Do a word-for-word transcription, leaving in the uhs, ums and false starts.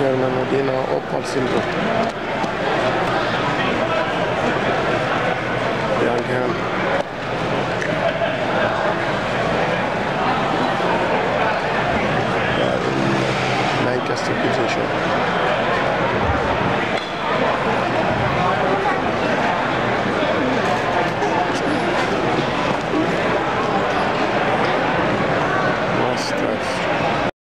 winner में Modena Opal silver. Young hand. Lancaster position.